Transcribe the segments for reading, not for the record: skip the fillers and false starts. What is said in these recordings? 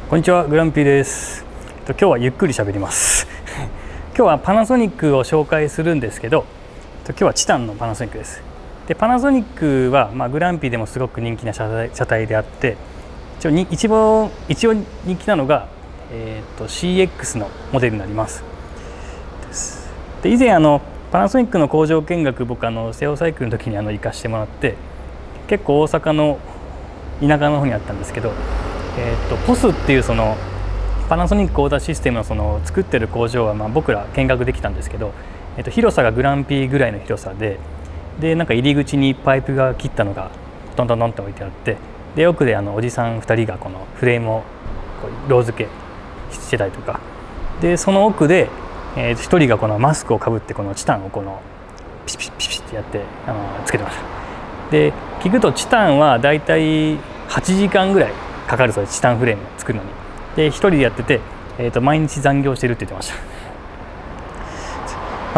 こんにちは、グランピーです。今日はゆっくり喋ります。今日はパナソニックを紹介するんですけど、今日はチタンのパナソニックです。で、パナソニックはグランピーでもすごく人気な車体であって、一応人気なのが、CX のモデルになります。で、以前パナソニックの工場見学、僕セオサイクルの時に行かしてもらって、結構大阪の田舎の方にあったんですけど、ポスっていうパナソニックオーダーシステムの作ってる工場は僕ら見学できたんですけど、広さがグランピーぐらいの広さで、なんか入り口にパイプが切ったのがトントントンって置いてあって、で奥でおじさん2人がこのフレームをロー付けしてたりとかで、その奥で、1人がこのマスクをかぶってこのチタンをピシピシピシってやってつけてました。で聞くとチタンはだいたい8時間ぐらいかかるそうです。チタンフレーム作るのに。で1人でやってて、毎日残業してるって言ってました。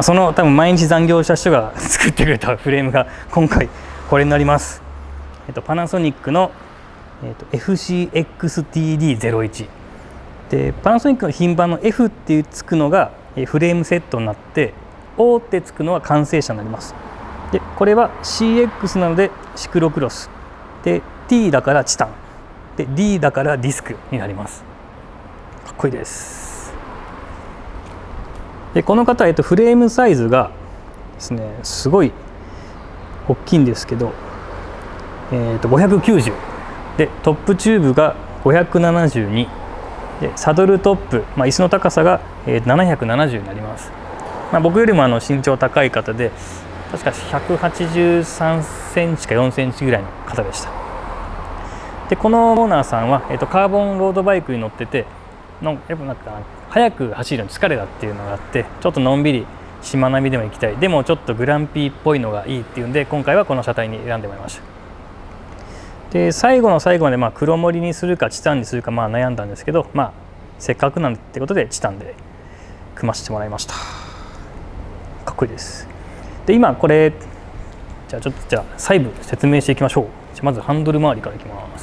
多分毎日残業した人が作ってくれたフレームが今回これになります。パナソニックの、FCXTD01 で、パナソニックの品番の F ってつくのがフレームセットになって、O ってつくのは完成車になります。でこれは CX なのでシクロクロスで、 T だからチタンで、 D だからディスクになります。かっこいいです。でこの方は、フレームサイズがですね、すごい大きいんですけど、590で、トップチューブが572で、サドルトップ、椅子の高さが770になります。僕よりも身長高い方で、確か183センチか4センチぐらいの方でした。でこのオーナーさんは、カーボンロードバイクに乗ってて、やっぱ速く走るのに疲れたっていうのがあって、ちょっとのんびりしまなみでも行きたい、でもちょっとグランピーっぽいのがいいっていうんで、今回はこの車体に選んでもらいました。で最後の最後まで黒森にするかチタンにするか悩んだんですけど、せっかくなんでってことでチタンで組ませてもらいました。かっこいいです。で今これじゃあ細部説明していきましょう。まずハンドル周りからいきます。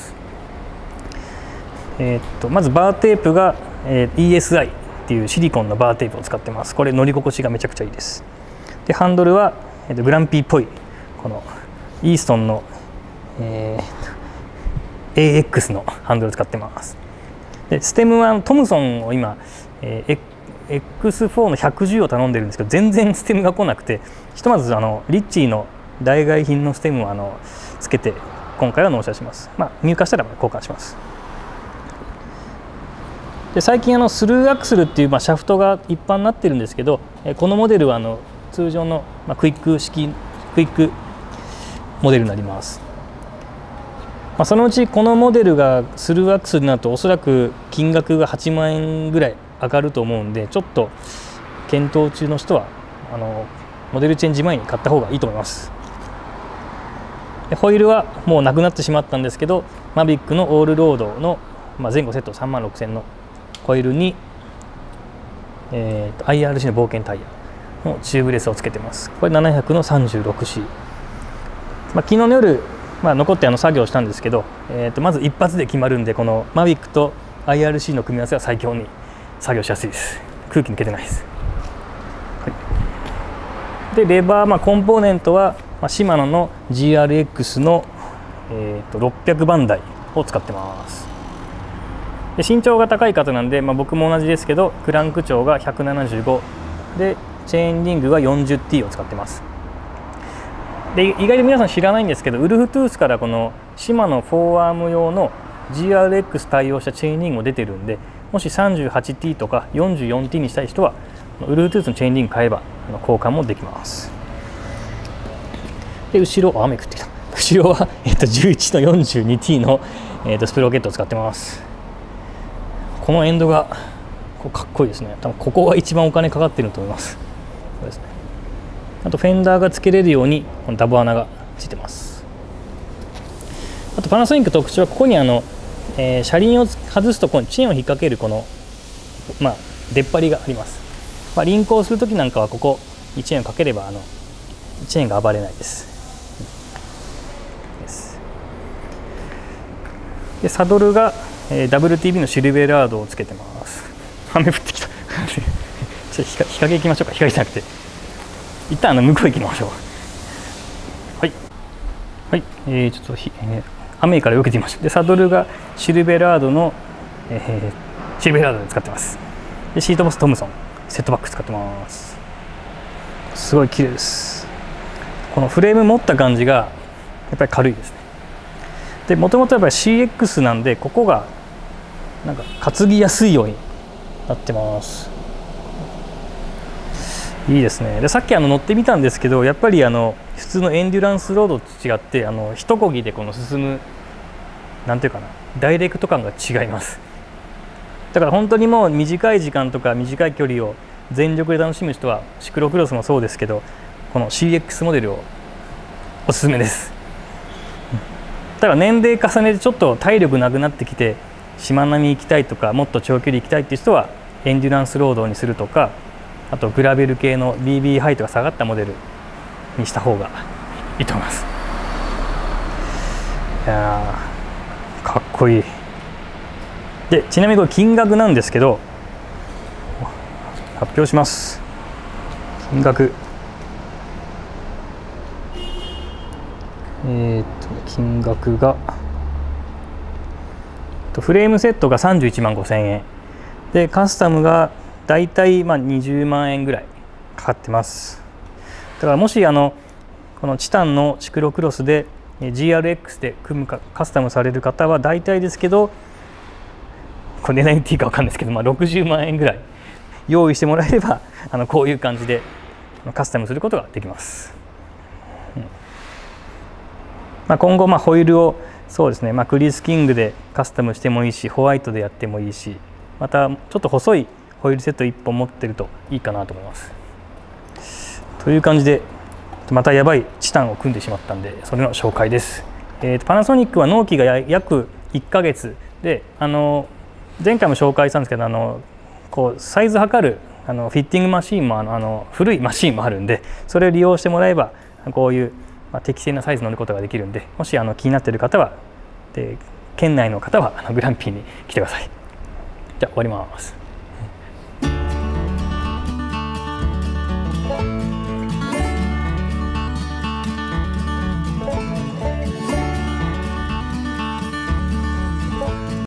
まずバーテープが、ESI っていうシリコンのバーテープを使ってます。これ乗り心地がめちゃくちゃいいです。でハンドルは、グランピーっぽいこのイーストンの、AX のハンドルを使ってます。でステムはトムソンを今、X4 の110を頼んでるんですけど、全然ステムが来なくて、ひとまずリッチーの代替品のステムをつけて今回は納車します。入荷したら交換します。で最近スルーアクスルっていう、シャフトが一般になってるんですけど、このモデルは通常の、クイックモデルになります。そのうちこのモデルがスルーアクスルになると、おそらく金額が8万円ぐらい上がると思うんで、ちょっと検討中の人はモデルチェンジ前に買った方がいいと思います。でホイールはもうなくなってしまったんですけど、マビックのオールロードの、前後セット3万6000のホイールに、IRC の冒険タイヤのチューブレスをつけてます。これ700の 36C。昨日の夜、残って作業したんですけど、まず一発で決まるんで、このマビックと IRC の組み合わせは最強に作業しやすいです。空気抜けてないです。でレバー、コンポーネントは、シマノの GRX の、600番台を使ってます。で身長が高い方なんで、僕も同じですけど、クランク長が175で、チェーンリングが 40T を使ってます。で意外と皆さん知らないんですけど、ウルフトゥースからこのシマノ4アーム用の GRX 対応したチェーンリングも出てるんで、もし 38T とか 44T にしたい人はウルフトゥースのチェーンリング買えば交換もできます。で後ろ、雨降ってきた。後ろは、11の 42T の、スプロケットを使ってます。このエンドがかっこいいですね。多分ここが一番お金かかってると思います。そうですね。あとフェンダーがつけれるようにこのダブ穴がついてます。あとパナソニック特徴は、ここに車輪を外すとここにチェーンを引っ掛けるこの、出っ張りがあります。輪行するときなんかはここにチェーンをかければチェーンが暴れないです。でサドルが WTB のシルベラードをつけてます。雨降ってきたちょっと日陰行きましょうか。日陰じゃなくて一旦向こう行きましょう。はいはい、ちょっと雨から避けてみました。でサドルがシルベラードの、シルベラードで使ってます。でシートボストムソンセットバック使ってます。すごい綺麗です。このフレーム持った感じがやっぱり軽いですね。でもともとやっぱり CX なんで、ここがなんか担ぎやすいようになってます。いいですね。でさっき乗ってみたんですけど、やっぱり普通のエンデュランスロードと違って一漕ぎでこの進むなんていうかな、ダイレクト感が違います。だから本当にもう短い時間とか短い距離を全力で楽しむ人はシクロクロスもそうですけど、この CX モデルをおすすめです。だから年齢重ねてちょっと体力なくなってきてしまなみ行きたいとか、もっと長距離行きたいっていう人はエンデュランスロードにするとか、あとグラベル系の BB ハイトが下がったモデルにした方がいいと思います。いやーかっこいい。でちなみにこれ金額なんですけど、発表します。金額金額がフレームセットが31万5,000円で、カスタムがだいたい20万円ぐらいかかってます。だからもしこのチタンのシクロクロスで GRX で組むかカスタムされる方は大体ですけど、これ値段言っていいか分かんないですけど、60万円ぐらい用意してもらえればこういう感じでカスタムすることができます。今後ホイールをそうですね、クリス・キングでカスタムしてもいいし、ホワイトでやってもいいし、またちょっと細いホイールセット1本持ってるといいかなと思います。という感じでまたやばいチタンを組んでしまったんで、それの紹介です。パナソニックは納期が約1ヶ月で、前回も紹介したんですけど、こうサイズ測るフィッティングマシーンも古いマシーンもあるんで、それを利用してもらえばこういう適正なサイズ乗ることができるんで、もし気になっている方は県内の方はグランピーに来てください。じゃあ終わります。